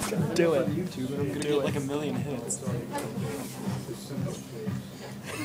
Do it. YouTube and I'm gonna get like a million hits.